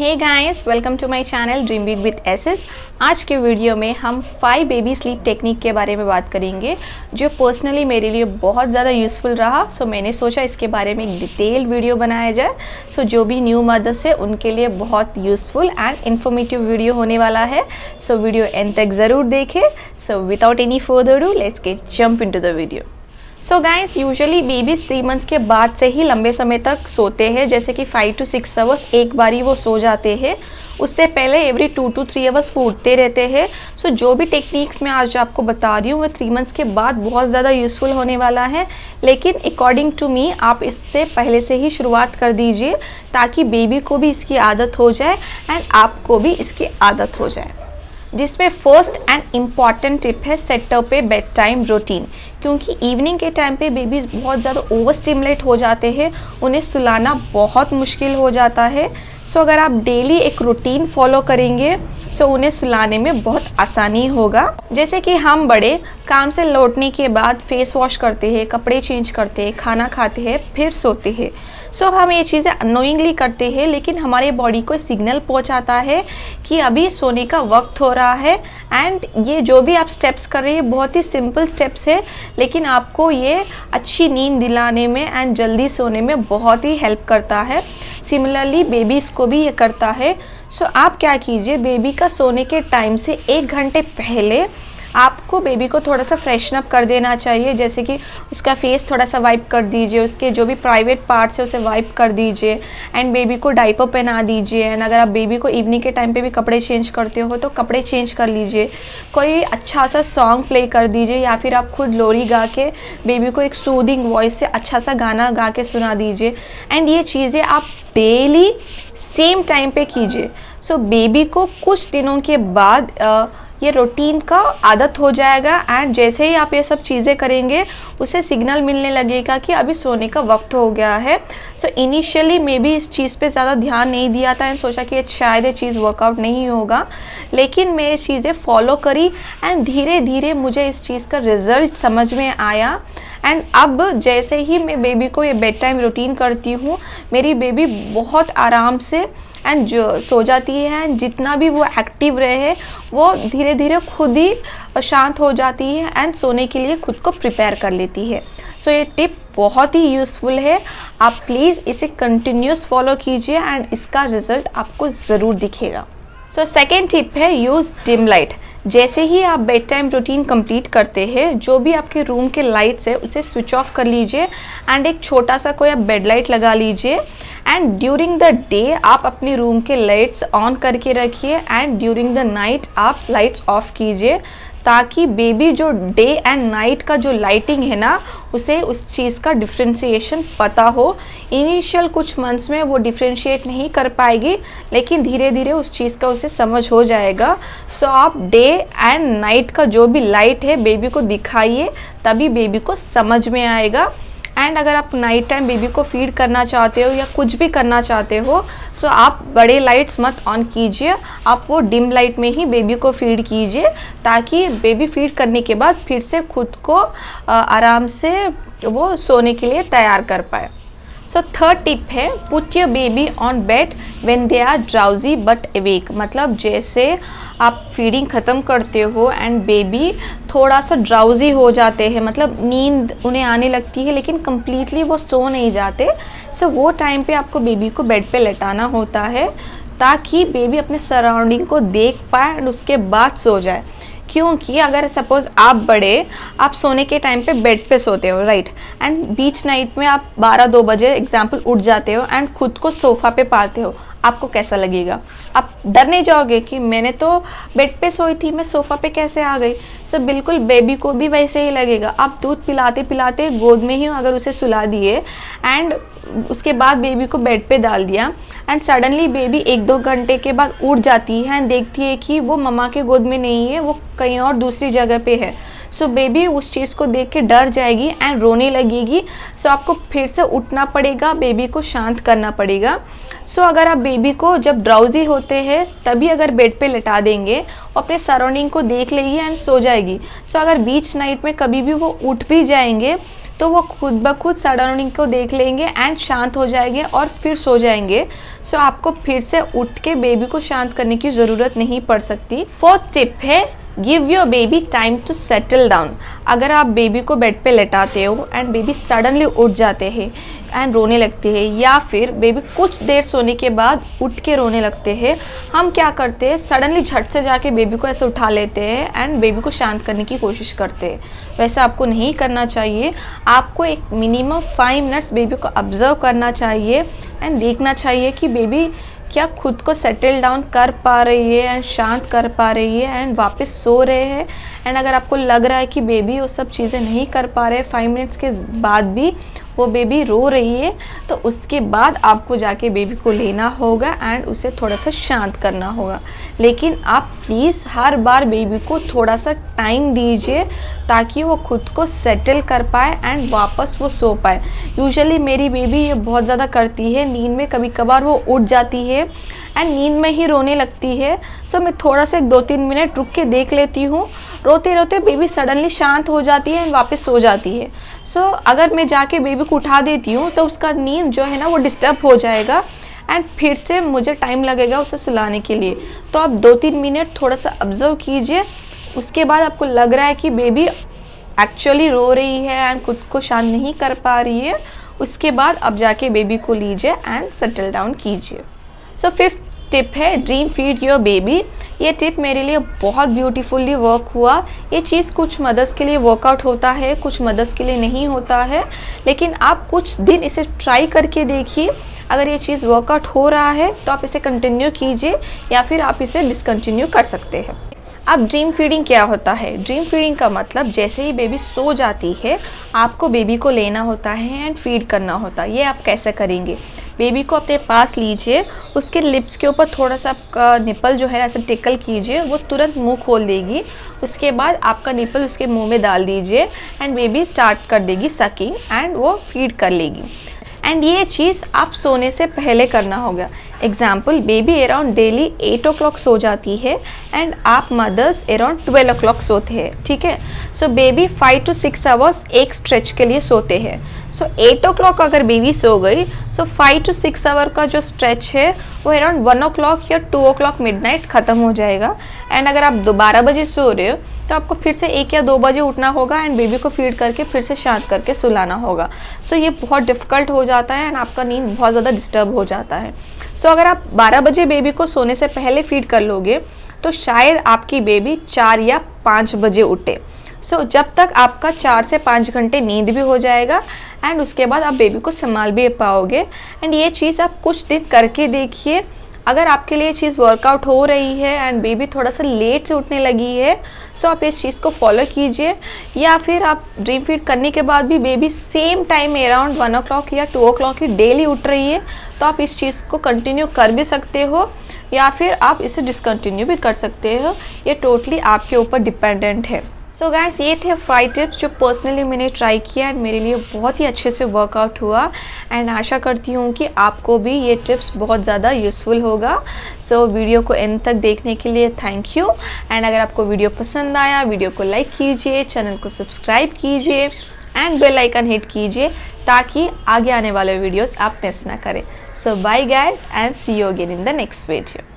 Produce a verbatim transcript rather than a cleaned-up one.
Hey guys, welcome to my channel dream big with aces. आज के video में हम फाइव बेबी स्लीप टेक्निक के बारे में बात करेंगे जो पर्सनली मेरे लिए बहुत ज़्यादा यूज़फुल रहा। सो so, मैंने सोचा इसके बारे में एक डिटेल वीडियो बनाया जाए। सो so, जो भी न्यू मदर्स है उनके लिए बहुत यूज़फुल एंड इन्फॉर्मेटिव वीडियो होने वाला है। सो so, वीडियो एंड तक ज़रूर देखें। So without any further do let's get jump into the video. So guys, usually babies three months के बाद से ही लंबे समय तक सोते हैं, जैसे कि फाइव टू सिक्स आवर्स एक बारी वो सो जाते हैं। उससे पहले every two two three hours वो उठते रहते हैं। सो so, जो भी टेक्निक्स मैं आज आपको बता रही हूँ वो थ्री मंथ्स के बाद बहुत ज़्यादा यूज़फुल होने वाला है, लेकिन अकॉर्डिंग टू मी आप इससे पहले से ही शुरुआत कर दीजिए ताकि बेबी को भी इसकी आदत हो जाए एंड आपको भी इसकी आदत हो जाए। जिसमें फर्स्ट एंड इम्पॉर्टेंट टिप है सेटअप पे बेड टाइम रूटीन, क्योंकि इवनिंग के टाइम पे बेबीज बहुत ज़्यादा ओवर स्टिमुलेट हो जाते हैं, उन्हें सुलाना बहुत मुश्किल हो जाता है। सो अगर आप डेली एक रूटीन फॉलो करेंगे सो उन्हें सुलाने में बहुत आसानी होगा। जैसे कि हम बड़े काम से लौटने के बाद फेस वॉश करते हैं, कपड़े चेंज करते हैं, खाना खाते हैं, फिर सोते हैं। सो so, हम ये चीज़ें अनोइंगली करते हैं, लेकिन हमारे बॉडी को सिग्नल पहुंचाता है कि अभी सोने का वक्त हो रहा है। एंड ये जो भी आप स्टेप्स कर रहे हैं बहुत ही सिंपल स्टेप्स है, लेकिन आपको ये अच्छी नींद दिलाने में एंड जल्दी सोने में बहुत ही हेल्प करता है। सिमिलरली बेबीज़ को भी ये करता है। सो so, आप क्या कीजिए, बेबी का सोने के टाइम से एक घंटे पहले आपको बेबी को थोड़ा सा फ्रेशन अप कर देना चाहिए। जैसे कि उसका फेस थोड़ा सा वाइप कर दीजिए, उसके जो भी प्राइवेट पार्ट्स है उसे वाइप कर दीजिए एंड बेबी को डाइपर पहना दीजिए। एंड अगर आप बेबी को इवनिंग के टाइम पे भी कपड़े चेंज करते हो तो कपड़े चेंज कर लीजिए। कोई अच्छा सा सॉन्ग प्ले कर दीजिए या फिर आप खुद लोरी गा के बेबी को एक सूदिंग वॉइस से अच्छा सा गाना गा के सुना दीजिए। एंड ये चीज़ें आप डेली सेम टाइम पे कीजिए। सो बेबी को कुछ दिनों के बाद आ, ये रूटीन का आदत हो जाएगा एंड जैसे ही आप ये सब चीज़ें करेंगे उसे सिग्नल मिलने लगेगा कि अभी सोने का वक्त हो गया है। सो इनिशियली मे बी इस चीज़ पे ज़्यादा ध्यान नहीं दिया था एंड सोचा कि शायद ये चीज़ वर्कआउट नहीं होगा, लेकिन मैं ये चीज़ें फॉलो करी एंड धीरे धीरे मुझे इस चीज़ का रिज़ल्ट समझ में आया। एंड अब जैसे ही मैं बेबी को ये बेड टाइम रूटीन करती हूँ, मेरी बेबी बहुत आराम से एंड जो सो जाती है एंड जितना भी वो एक्टिव रहे वो धीरे धीरे खुद ही शांत हो जाती है एंड सोने के लिए खुद को प्रिपेयर कर लेती है। सो so, ये टिप बहुत ही यूज़फुल है, आप प्लीज़ इसे कंटिन्यूस फॉलो कीजिए एंड इसका रिज़ल्ट आपको ज़रूर दिखेगा। सो सेकेंड टिप है यूज़ डिम लाइट। जैसे ही आप बेड टाइम रूटीन कंप्लीट करते हैं, जो भी आपके रूम के लाइट्स है उसे स्विच ऑफ कर लीजिए एंड एक छोटा सा कोई आप बेड लाइट लगा लीजिए। एंड ड्यूरिंग द डे आप अपने रूम के लाइट्स ऑन करके रखिए एंड ड्यूरिंग द नाइट आप लाइट्स ऑफ कीजिए, ताकि बेबी जो डे एंड नाइट का जो लाइटिंग है ना उसे उस चीज़ का डिफ्रेंशिएशन पता हो। इनिशियल कुछ मंथ्स में वो डिफ्रेंशिएट नहीं कर पाएगी, लेकिन धीरे धीरे उस चीज़ का उसे समझ हो जाएगा। सो आप डे एंड नाइट का जो भी लाइट है बेबी को दिखाइए, तभी बेबी को समझ में आएगा। एंड अगर आप नाइट टाइम बेबी को फीड करना चाहते हो या कुछ भी करना चाहते हो तो आप बड़े लाइट्स मत ऑन कीजिए, आप वो डिम लाइट में ही बेबी को फीड कीजिए, ताकि बेबी फीड करने के बाद फिर से खुद को आराम से वो सोने के लिए तैयार कर पाए। सो थर्ड टिप है put your baby on bed when they are drowsy but awake. मतलब जैसे आप फीडिंग ख़त्म करते हो एंड बेबी थोड़ा सा ड्राउजी हो जाते हैं, मतलब नींद उन्हें आने लगती है लेकिन कम्प्लीटली वो सो नहीं जाते। सो वो टाइम पे आपको बेबी को बेड पे लेटाना होता है ताकि बेबी अपने सराउंडिंग को देख पाए एंड उसके बाद सो जाए। क्योंकि अगर सपोज़ आप बड़े आप सोने के टाइम पे बेड पे सोते हो राइट, एंड बीच नाइट में आप बारह दो बजे एग्जाम्पल उठ जाते हो एंड खुद को सोफ़ा पे पाते हो, आपको कैसा लगेगा? आप डर नहीं जाओगे कि मैंने तो बेड पे सोई थी, मैं सोफ़ा पे कैसे आ गई? सो बिल्कुल बेबी को भी वैसे ही लगेगा। आप दूध पिलाते पिलाते गोद में ही अगर उसे सुला दिए एंड उसके बाद बेबी को बेड पे डाल दिया एंड सडनली बेबी एक दो घंटे के बाद उठ जाती है एंड देखती है कि वो मम्मा के गोद में नहीं है, वो कहीं और दूसरी जगह पे है। सो so, बेबी उस चीज़ को देख के डर जाएगी एंड रोने लगेगी। सो so, आपको फिर से उठना पड़ेगा, बेबी को शांत करना पड़ेगा। सो so, अगर आप बेबी को जब ड्राउजी होते हैं तभी अगर बेड पे लेटा देंगे, वो अपने सराउंडिंग को देख लेगी एंड सो जाएगी। सो so, अगर बीच नाइट में कभी भी वो उठ भी जाएंगे तो वो खुद ब खुद सराउंडिंग को देख लेंगे एंड शांत हो जाएंगे और फिर सो जाएंगे। सो आपको फिर से उठ के बेबी को शांत करने की ज़रूरत नहीं पड़ सकती। फोर्थ टिप है give your baby time to settle down. अगर आप बेबी को बेड पे लेटाते हो एंड बेबी सडनली उठ जाते हैं एंड रोने लगते हैं, या फिर बेबी कुछ देर सोने के बाद उठ के रोने लगते हैं, हम क्या करते हैं सडनली झट से जाके बेबी को ऐसे उठा लेते हैं एंड बेबी को शांत करने की कोशिश करते हैं। वैसा आपको नहीं करना चाहिए। आपको एक मिनिमम फाइव मिनट्स बेबी को ऑब्जर्व करना चाहिए एंड देखना चाहिए कि बेबी क्या खुद को सेटल डाउन कर पा रही है एंड शांत कर पा रही है एंड वापस सो रहे हैं। एंड अगर आपको लग रहा है कि बेबी वो सब चीज़ें नहीं कर पा रहे, फाइव मिनट्स के बाद भी वो बेबी रो रही है, तो उसके बाद आपको जाके बेबी को लेना होगा एंड उसे थोड़ा सा शांत करना होगा। लेकिन आप प्लीज़ हर बार बेबी को थोड़ा सा टाइम दीजिए ताकि वो खुद को सेटल कर पाए एंड वापस वो सो पाए। यूजुअली मेरी बेबी ये बहुत ज़्यादा करती है, नींद में कभी कभार वो उठ जाती है एंड नींद में ही रोने लगती है। सो मैं थोड़ा सा एक दो तीन मिनट रुक के देख लेती हूँ, रोते रोते बेबी सडनली शांत हो जाती है एंड वापस सो जाती है। सो so, अगर मैं जाके बेबी को उठा देती हूँ तो उसका नींद जो है ना वो डिस्टर्ब हो जाएगा एंड फिर से मुझे टाइम लगेगा उसे सुलाने के लिए। तो आप दो तीन मिनट थोड़ा सा ऑब्जर्व कीजिए, उसके बाद आपको लग रहा है कि बेबी एक्चुअली रो रही है एंड खुद को शांत नहीं कर पा रही है, उसके बाद आप जाके बेबी को लीजिए एंड सेटल डाउन कीजिए। सो फिफ्थ टिप है ड्रीम फीड योर बेबी। ये टिप मेरे लिए बहुत ब्यूटीफुली वर्क हुआ। ये चीज़ कुछ मदर्स के लिए वर्कआउट होता है, कुछ मदर्स के लिए नहीं होता है, लेकिन आप कुछ दिन इसे ट्राई करके देखिए। अगर ये चीज़ वर्कआउट हो रहा है तो आप इसे कंटिन्यू कीजिए या फिर आप इसे डिसकंटिन्यू कर सकते हैं। अब ड्रीम फीडिंग क्या होता है? ड्रीम फीडिंग का मतलब जैसे ही बेबी सो जाती है आपको बेबी को लेना होता है एंड फीड करना होता है। ये आप कैसे करेंगे? बेबी को अपने पास लीजिए, उसके लिप्स के ऊपर थोड़ा सा आपका निपल जो है ऐसे टिकल कीजिए, वो तुरंत मुंह खोल देगी। उसके बाद आपका निपल उसके मुंह में डाल दीजिए एंड बेबी स्टार्ट कर देगी सकिंग एंड वो फीड कर लेगी। एंड ये चीज़ आप सोने से पहले करना होगा। Example, baby around daily eight o'clock सो जाती है एंड आप mothers around twelve o'clock सोते हैं, ठीक है। So baby five to six hours एक स्ट्रेच के लिए सोते हैं। सो एट ओ क्लॉक अगर बेबी सो गई, so five to six hour का जो स्ट्रेच है वो अराउंड वन ओ क्लॉक या two o'clock midnight ख़त्म हो जाएगा। एंड अगर आप दोबारा बजे सो रहे हो तो आपको फिर से एक या दो बजे उठना होगा एंड बेबी को फीड करके फिर से शांत करके सुलाना होगा। सो so, ये बहुत डिफ़िकल्ट हो जाता है एंड आपका नींद बहुत ज़्यादा डिस्टर्ब हो जाता है। सो so, अगर आप बारह बजे बेबी को सोने से पहले फीड कर लोगे तो शायद आपकी बेबी चार या पाँच बजे उठे। सो so, जब तक आपका चार से पाँच घंटे नींद भी हो जाएगा एंड उसके बाद आप बेबी को संभाल भी पाओगे। एंड ये चीज़ आप कुछ दिन करके देखिए। अगर आपके लिए चीज़ वर्कआउट हो रही है एंड बेबी थोड़ा सा लेट से उठने लगी है, सो आप इस चीज़ को फॉलो कीजिए। या फिर आप ड्रीम फीड करने के बाद भी baby same time around one o'clock या टू ओ क्लॉक ही डेली उठ रही है, तो आप इस चीज़ को कंटिन्यू कर भी सकते हो या फिर आप इसे डिसकंटिन्यू भी कर सकते हो। ये टोटली आपके ऊपर डिपेंडेंट है। सो so गाइस, ये थे फाइव टिप्स जो पर्सनली मैंने ट्राई किया एंड मेरे लिए बहुत ही अच्छे से वर्कआउट हुआ। एंड आशा करती हूँ कि आपको भी ये टिप्स बहुत ज़्यादा यूज़फुल होगा। सो so, वीडियो को एंड तक देखने के लिए थैंक यू। एंड अगर आपको वीडियो पसंद आया, वीडियो को लाइक कीजिए, चैनल को सब्सक्राइब कीजिए एंड बेल आइकन हिट कीजिए ताकि आगे आने वाले वीडियोस आप मिस ना करें। So bye guys and see you again in the next video.